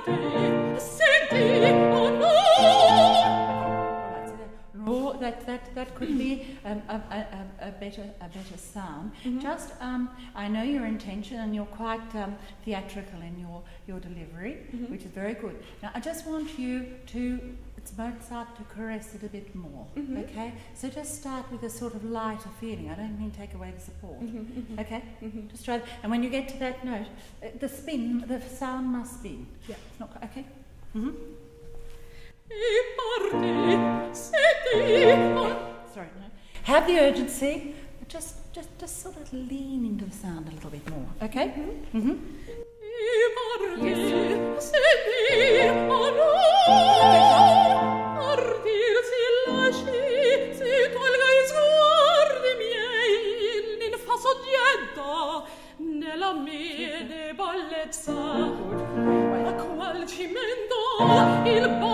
That could be a better sound. Just I know your intention, and you're quite theatrical in your delivery, which is very good. Now I just want you to, it's Mozart, to caress it a bit more. Okay, so just start with a sort of lighter feeling. I don't mean take away the support. Okay, just try. And when you get to that note, the sound must spin. Yeah, it's not okay. Sorry, no. Have the urgency, but just sort of lean into the sound a little bit more, okay? Nella mia debolezza, a qual cimento il